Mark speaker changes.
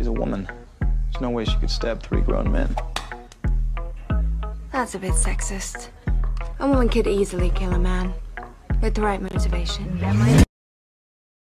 Speaker 1: She's a woman. There's no way she could stab 3 grown men.
Speaker 2: That's a bit sexist. A woman could easily kill a man with the right motivation.